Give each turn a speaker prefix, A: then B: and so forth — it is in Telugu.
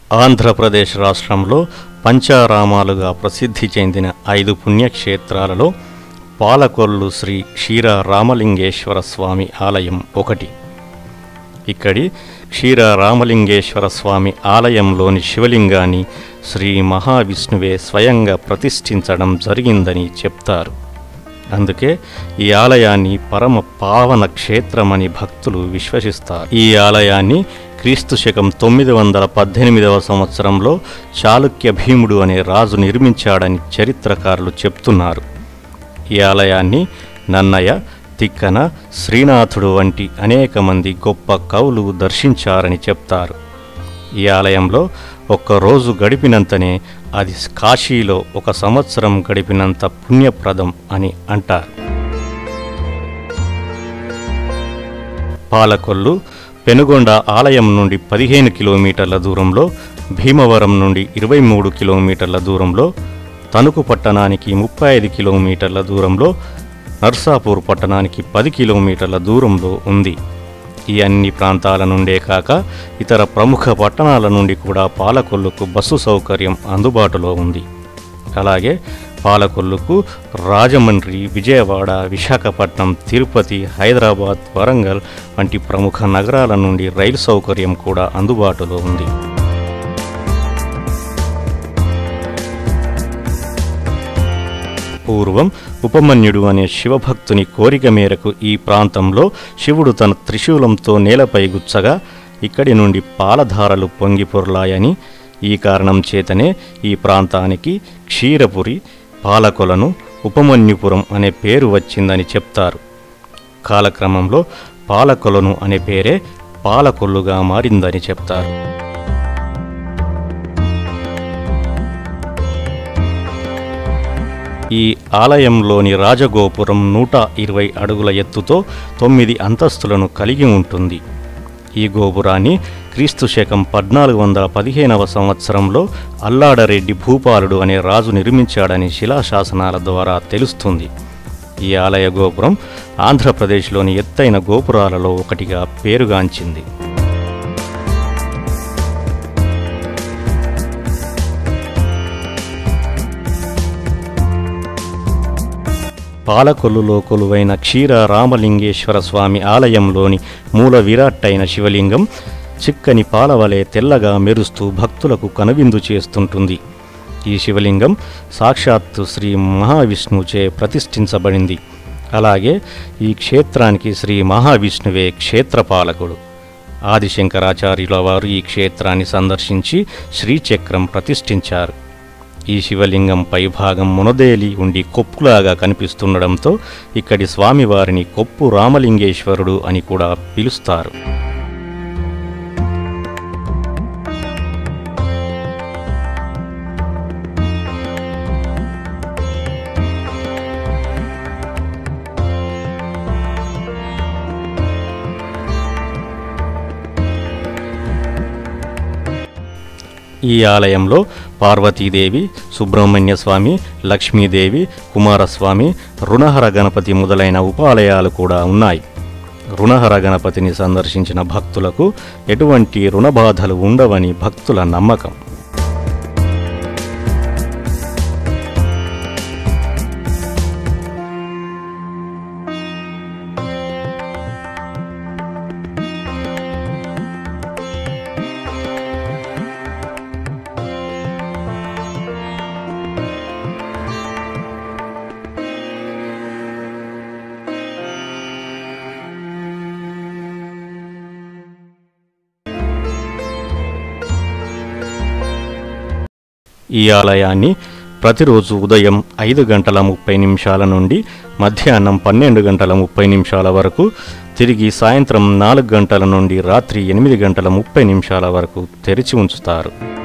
A: ఆంధ్రప్రదేశ్ రాష్ట్రంలో పంచారామాలుగా ప్రసిద్ధి చెందిన 5 పుణ్యక్షేత్రాలలో పాలకొల్లు శ్రీ క్షీర రామలింగేశ్వర స్వామి ఆలయం ఒకటి. ఇక్కడి క్షీర రామలింగేశ్వర స్వామి ఆలయంలోని శివలింగాన్ని శ్రీ మహావిష్ణువే స్వయంగా ప్రతిష్ఠించడం జరిగిందని చెప్తారు. అందుకే ఈ ఆలయాన్ని పరమ పావన క్షేత్రమని భక్తులు విశ్వసిస్తారు. ఈ ఆలయాన్ని క్రీస్తు శకం 918వ సంవత్సరంలో చాళుక్య భీముడు అనే రాజు నిర్మించాడని చరిత్రకారులు చెప్తున్నారు. ఈ ఆలయాన్ని నన్నయ, తిక్కన, శ్రీనాథుడు వంటి అనేక మంది గొప్ప కవులు దర్శించారని చెప్తారు. ఈ ఆలయంలో ఒక్కరోజు గడిపినంతనే అది కాశీలో 1 సంవత్సరం గడిపినంత పుణ్యప్రదం అని అంటారు. పాలకొల్లు పెనుగొండ ఆలయం నుండి 15 కిలోమీటర్ల దూరంలో, భీమవరం నుండి 23 కిలోమీటర్ల దూరంలో, తణుకు పట్టణానికి 35 కిలోమీటర్ల దూరంలో, నర్సాపూర్ పట్టణానికి 10 కిలోమీటర్ల దూరంలో ఉంది. ఈ అన్ని ప్రాంతాల నుండే కాక ఇతర ప్రముఖ పట్టణాల నుండి కూడా పాలకొల్లుకు బస్సు సౌకర్యం అందుబాటులో ఉంది. అలాగే పాలకొల్లుకు రాజమండ్రి, విజయవాడ, విశాఖపట్నం, తిరుపతి, హైదరాబాద్, వరంగల్ వంటి ప్రముఖ నగరాల నుండి రైలు సౌకర్యం కూడా అందుబాటులో ఉంది. పూర్వం ఉపమన్యుడు అనే శివభక్తుని కోరిక మేరకు ఈ ప్రాంతంలో శివుడు తన త్రిశూలంతో నేలపై గుచ్చగా ఇక్కడి నుండి పాలధారలు పొంగి పొర్లాయని, ఈ కారణం చేతనే ఈ ప్రాంతానికి క్షీరపురి, పాలకొలను, ఉపమన్యుపురం అనే పేరు వచ్చిందని చెప్తారు. కాలక్రమంలో పాలకొలను అనే పేరే పాలకొల్లుగా మారిందని చెప్తారు. ఈ ఆలయంలోని రాజగోపురం 120 అడుగుల ఎత్తుతో 9 అంతస్తులను కలిగి ఉంటుంది. ఈ గోపురాన్ని క్రీస్తు శకం 1415వ సంవత్సరంలో అల్లాడరెడ్డి భూపాలుడు అనే రాజు నిర్మించాడని శిలాశాసనాల ద్వారా తెలుస్తుంది. ఈ ఆలయ గోపురం ఆంధ్రప్రదేశ్లోని ఎత్తైన గోపురాలలో ఒకటిగా పేరుగాంచింది. పాలకొల్లులో కొలువైన క్షీర రామలింగేశ్వర స్వామి ఆలయంలోని మూల విరాట్టైన శివలింగం చిక్కని పాలవలే తెల్లగా మెరుస్తూ భక్తులకు కనువిందు చేస్తుంటుంది. ఈ శివలింగం సాక్షాత్తు శ్రీ మహావిష్ణువుచే ప్రతిష్ఠించబడింది. అలాగే ఈ క్షేత్రానికి శ్రీ మహావిష్ణువే క్షేత్రపాలకుడు. ఆదిశంకరాచార్యుల వారు ఈ క్షేత్రాన్ని సందర్శించి శ్రీచక్రం ప్రతిష్ఠించారు. ఈ శివలింగం పైభాగం మునదేలి ఉండి కొప్పులాగా కనిపిస్తుండడంతో ఇక్కడి స్వామివారిని కొప్పు రామలింగేశ్వరుడు అని కూడా పిలుస్తారు. ఈ ఆలయంలో పార్వతీదేవి, సుబ్రహ్మణ్య స్వామి, లక్ష్మీదేవి, కుమారస్వామి, రుణహర గణపతి మొదలైన ఉపాలయాలు కూడా ఉన్నాయి. రుణహర గణపతిని సందర్శించిన భక్తులకు ఎటువంటి రుణబాధలు ఉండవని భక్తుల నమ్మకం. ఈ ఆలయాన్ని ప్రతిరోజు ఉదయం 5:30 నుండి మధ్యాహ్నం 12:30 వరకు, తిరిగి సాయంత్రం 4 గంటల నుండి రాత్రి 8:30 వరకు తెరిచి ఉంచుతారు.